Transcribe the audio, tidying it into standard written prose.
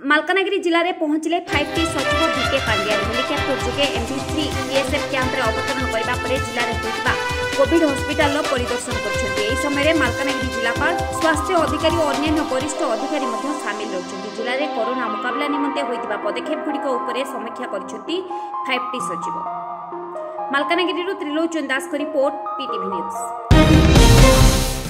मालकानगिरी जिले में पहुंचले 5T सचिव बीके पांड्यान हेलिकप्टर जोगे MB3 बीएसएफ कैंप रे अवतरण करबा परे जिले में होइबा कोविड हॉस्पिटल परिदर्शन करछन्ती। एही समय मालकानगिरी जिलापाल स्वास्थ्य अधिकारी और अन्य वरिष्ठ अधिकारी मध्य शामिल रहछन्ती। जिले में कोरोना मुकाबला निमंते होइतिबा पदक्षेप गुड़िक उपरे समीक्षा करछन्ती 5T सचिव। मालकानगिरी त्रिलोचन दास को रिपोर्ट PTV न्यूज।